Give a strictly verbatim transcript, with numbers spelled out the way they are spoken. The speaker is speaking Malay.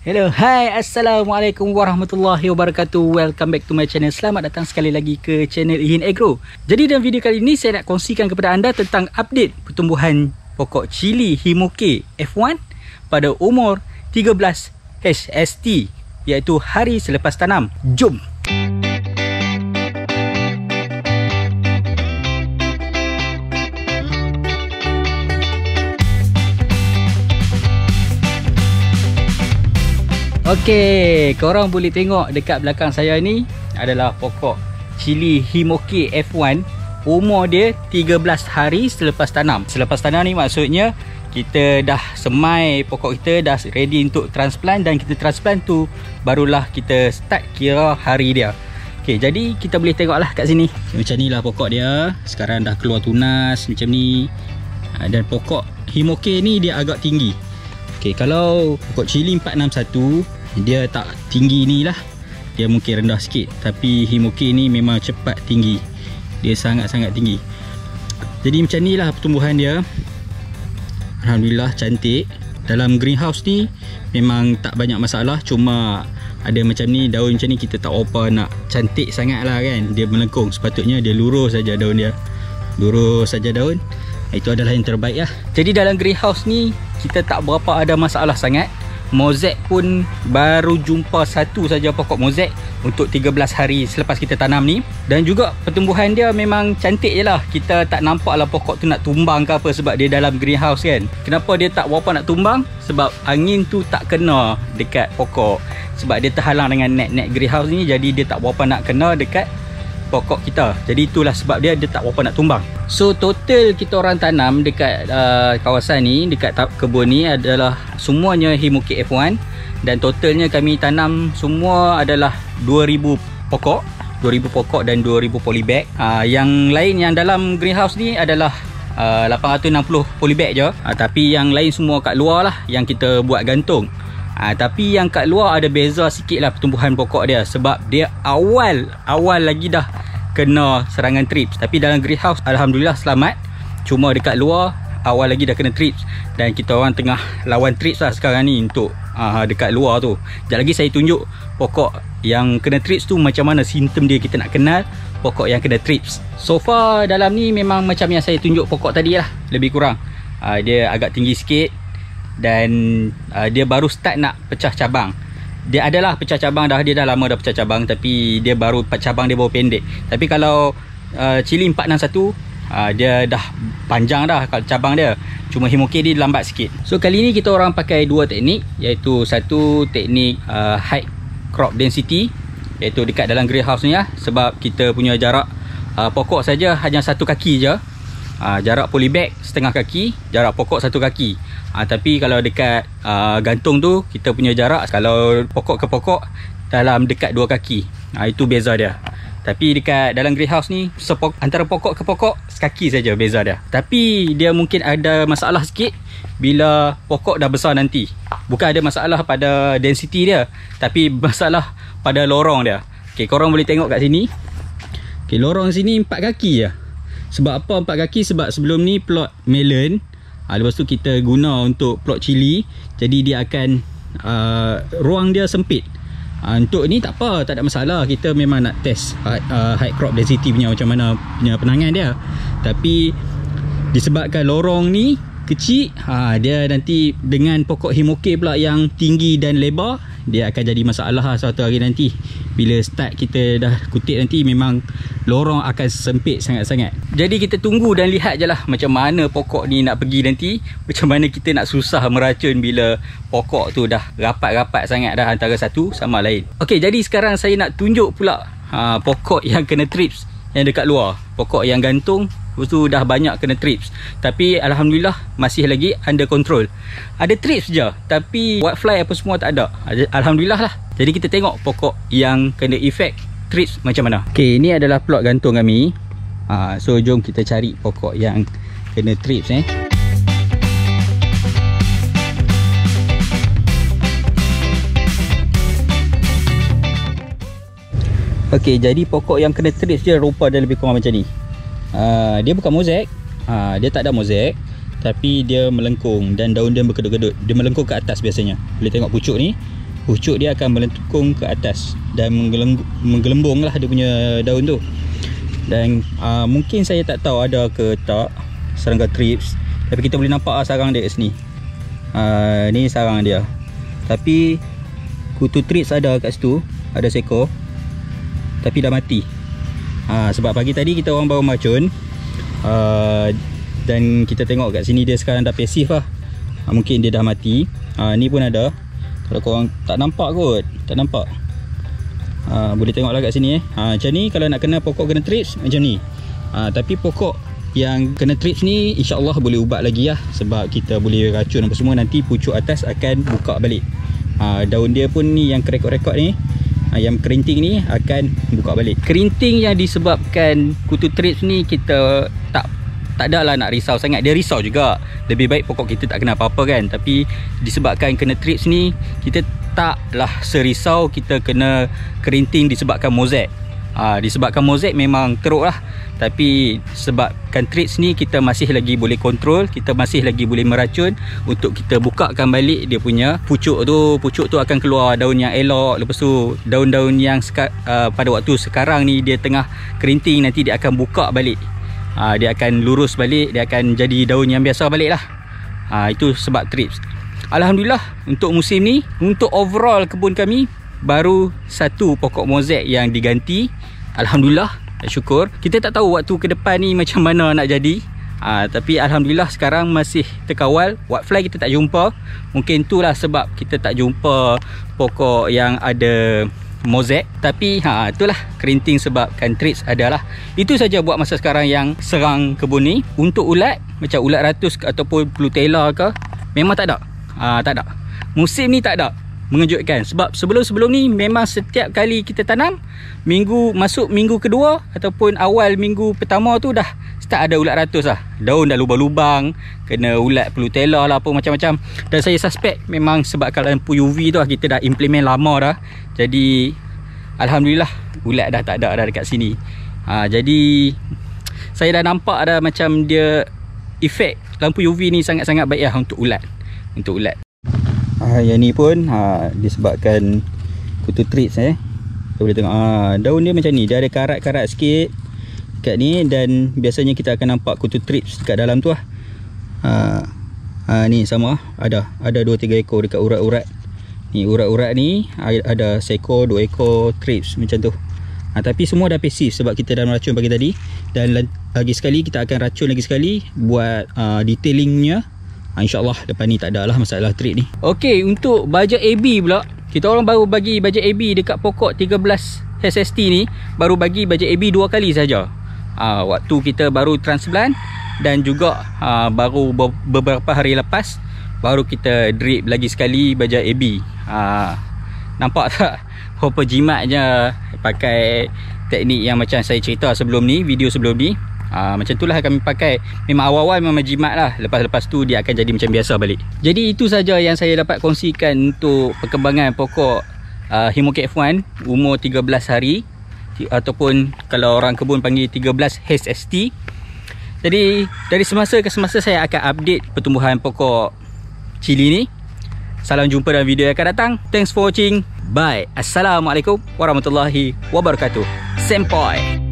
Hello, hai, Assalamualaikum warahmatullahi wabarakatuh. Welcome back to my channel. Selamat datang sekali lagi ke channel Ihin Agro. Jadi dalam video kali ini saya nak kongsikan kepada anda tentang update pertumbuhan pokok cili Himoke F one pada umur tiga belas H S T, iaitu hari selepas tanam. Jom! Okey, korang boleh tengok dekat belakang saya ni adalah pokok cili Himoke F one. Umur dia tiga belas hari selepas tanam. Selepas tanam ni maksudnya kita dah semai pokok kita, dah ready untuk transplant, dan kita transplant tu barulah kita start kira hari dia. Okey, jadi kita boleh tengoklah kat sini. Macam ni lah pokok dia. Sekarang dah keluar tunas macam ni. Dan pokok Himoke ni dia agak tinggi. Okey, kalau pokok cili empat enam satu dia tak tinggi ni lah, dia mungkin rendah sikit. Tapi Himoke ni memang cepat tinggi, dia sangat-sangat tinggi. Jadi macam ni lah pertumbuhan dia. Alhamdulillah cantik. Dalam greenhouse ni memang tak banyak masalah. Cuma ada macam ni, daun macam ni kita tak apa nak cantik sangat lah kan. Dia melengkung, sepatutnya dia lurus saja daun dia. Lurus saja daun. Itu adalah yang terbaik lah. Jadi dalam greenhouse ni kita tak berapa ada masalah sangat. Mosaic pun baru jumpa satu saja pokok mosaic untuk tiga belas hari selepas kita tanam ni. Dan juga pertumbuhan dia memang cantik je lah. Kita tak nampak lah pokok tu nak tumbang ke apa, sebab dia dalam greenhouse kan. Kenapa dia tak berapa nak tumbang? Sebab angin tu tak kena dekat pokok. Sebab dia terhalang dengan net-net greenhouse ni, jadi dia tak berapa nak kena dekat pokok kita. Jadi itulah sebab dia dia tak berapa nak tumbang. So total kita orang tanam dekat uh, kawasan ni, dekat kebun ni adalah semuanya Himoke F one. Dan totalnya kami tanam semua adalah dua ribu pokok, dua ribu pokok dan dua ribu polybag. uh, Yang lain yang dalam greenhouse ni adalah uh, lapan ratus enam puluh polybag je. uh, Tapi yang lain semua kat luar lah, yang kita buat gantung. Ha, tapi yang kat luar ada beza sikit lah pertumbuhan pokok dia, sebab dia awal awal lagi dah kena serangan trips. Tapi dalam greenhouse alhamdulillah selamat. Cuma dekat luar awal lagi dah kena trips. Dan kita orang tengah lawan trips lah sekarang ni untuk uh, dekat luar tu. Sekejap lagi saya tunjuk pokok yang kena trips tu macam mana simptom dia, kita nak kenal pokok yang kena trips. So far dalam ni memang macam yang saya tunjuk pokok tadi lah, lebih kurang. uh, Dia agak tinggi sikit. Dan uh, dia baru start nak pecah cabang. Dia adalah pecah cabang dah, dia dah lama dah pecah cabang, tapi dia baru cabang dia baru pendek. Tapi kalau uh, cili empat enam satu uh, dia dah panjang dah kalau cabang dia. Cuma Himoke dia lambat sikit. So kali ni kita orang pakai dua teknik, iaitu satu teknik uh, high crop density, iaitu dekat dalam greenhouse ni lah. Sebab kita punya jarak uh, pokok saja hanya satu kaki je. Uh, jarak polybag setengah kaki, jarak pokok satu kaki. uh, Tapi kalau dekat uh, gantung tu kita punya jarak, kalau pokok ke pokok dalam dekat dua kaki. uh, Itu beza dia. Tapi dekat dalam greenhouse ni sepok, antara pokok ke pokok sekaki saja beza dia. Tapi dia mungkin ada masalah sikit bila pokok dah besar nanti. Bukan ada masalah pada density dia, tapi masalah pada lorong dia. Okay, korang boleh tengok kat sini. Okay, lorong sini empat kaki je. Sebab apa empat kaki? Sebab sebelum ni plot melon, ha, lepas tu kita guna untuk plot cili. Jadi dia akan uh, ruang dia sempit. ha, Untuk ni tak apa, tak ada masalah. Kita memang nak test uh, uh, high crop density punya macam mana punya penangan dia. Tapi disebabkan lorong ni kecil, ha, dia nanti dengan pokok Himoke pula yang tinggi dan lebar, dia akan jadi masalah lah suatu hari nanti. Bila start kita dah kutip nanti, memang lorong akan sempit sangat-sangat. Jadi kita tunggu dan lihat je lah macam mana pokok ni nak pergi nanti. Macam mana kita nak susah meracun bila pokok tu dah rapat-rapat sangat dah antara satu sama lain. Okey, jadi sekarang saya nak tunjuk pula ha, pokok yang kena trips yang dekat luar. Pokok yang gantung, lepas tu dah banyak kena trips. Tapi alhamdulillah masih lagi under control. Ada trips je, tapi whitefly apa semua tak ada. Alhamdulillah lah. Jadi kita tengok pokok yang kena efek trips macam mana. Okay, ini adalah plot gantung kami. ha, So jom kita cari pokok yang kena trips eh. Okay, jadi pokok yang kena trips dia rupa dia lebih kurang macam ni. Uh, dia bukan mosaic, uh, dia tak ada mosaic, tapi dia melengkung dan daun dia berkedut-kedut. Dia melengkung ke atas biasanya. Boleh tengok pucuk ni, pucuk dia akan melengkung ke atas dan menggelembung lah dia punya daun tu. Dan uh, mungkin saya tak tahu ada ke tak serangga trips, tapi kita boleh nampak lah sarang dia kat sini. uh, Ni sarang dia, tapi kutu trips ada kat situ, ada seekor tapi dah mati. uh, Sebab pagi tadi kita orang baru macun, uh, dan kita tengok kat sini dia sekarang dah pasif lah. uh, Mungkin dia dah mati. uh, Ni pun ada. Kalau korang tak nampak kot, tak nampak, uh, boleh tengok lah kat sini eh. uh, Macam ni kalau nak kena pokok kena trips macam ni. uh, Tapi pokok yang kena trips ni insyaAllah boleh ubat lagi lah, sebab kita boleh racun apa semua. Nanti pucuk atas akan buka balik. uh, Daun dia pun ni yang kerekot-rekot ni, uh, yang kerinting ni akan buka balik. Kerinting yang disebabkan kutu trips ni kita tak tak adalah nak risau sangat. Dia risau juga, lebih baik pokok kita tak kena apa-apa kan. Tapi disebabkan kena trips ni, kita taklah serisau kita kena kerinting disebabkan mosaic. ha, Disebabkan mosaic memang teruk lah, tapi sebabkan trips ni kita masih lagi boleh kontrol, kita masih lagi boleh meracun untuk kita bukakan balik dia punya pucuk tu. Pucuk tu akan keluar daun yang elok. Lepas tu daun-daun yang uh, pada waktu sekarang ni dia tengah kerinting, nanti dia akan buka balik. Ha, dia akan lurus balik, dia akan jadi daun yang biasa balik lah. ha, Itu sebab trips. Alhamdulillah untuk musim ni, untuk overall kebun kami, baru satu pokok mosaic yang diganti. Alhamdulillah, syukur. Kita tak tahu waktu ke depan ni macam mana nak jadi. ha, Tapi Alhamdulillah sekarang masih terkawal. Whitefly kita tak jumpa. Mungkin itulah sebab kita tak jumpa pokok yang ada mosaic. Tapi ha, itulah kerinting sebabkan trips adalah. Itu saja buat masa sekarang yang serang kebun ni. Untuk ulat, macam ulat ratus ke, ataupun Plutella ke, memang tak ada. ha, Tak ada. Musim ni tak ada. Mengejutkan. Sebab sebelum-sebelum ni memang setiap kali kita tanam, minggu masuk minggu kedua ataupun awal minggu pertama tu dah start ada ulat ratus lah. Daun dah lubang-lubang, kena ulat Plutella lah, apa macam-macam. Dan saya suspect memang sebab kalau lampu U V tu lah, kita dah implement lama dah. Jadi Alhamdulillah ulat dah tak ada dah dekat sini. ha, Jadi saya dah nampak dah macam dia efek lampu U V ni sangat-sangat baik lah untuk ulat. Untuk ulat ha, yang ni pun ha, disebabkan kutu trips eh. Kita boleh tengok ha, daun dia macam ni. Dia ada karat-karat sikit kat ni, dan biasanya kita akan nampak kutu trips dekat dalam tu lah. ha, ha, Ni sama ada Ada dua tiga ekor dekat urat-urat ni. Urat-urat ni ada seekor, dua ekor trips macam tu. ha, Tapi semua dah pasif sebab kita dah meracun pagi tadi. Dan lagi sekali kita akan racun lagi sekali buat uh, detailingnya. ha, InsyaAllah depan ni tak ada lah masalah trip ni. Okey, untuk bajet A B pula, kita orang baru bagi bajet A B dekat pokok tiga belas H S T ni. Baru bagi bajet A B dua kali saja. ha, Waktu kita baru transplant, dan juga ha, baru beberapa hari lepas baru kita drip lagi sekali bajet A B. ha, Nampak tak berapa jimatnya pakai teknik yang macam saya cerita sebelum ni, video sebelum ni. ha, Macam itulah kami pakai. Memang awal-awal memang jimat lah, lepas-lepas tu dia akan jadi macam biasa balik. Jadi itu saja yang saya dapat kongsikan untuk perkembangan pokok uh, Himoki F one umur tiga belas hari, ataupun kalau orang kebun panggil tiga belas H S T. Jadi dari semasa ke semasa saya akan update pertumbuhan pokok cili ni. Salam jumpa dalam video yang akan datang. Thanks for watching. Bye. Assalamualaikum warahmatullahi wabarakatuh. Senpai.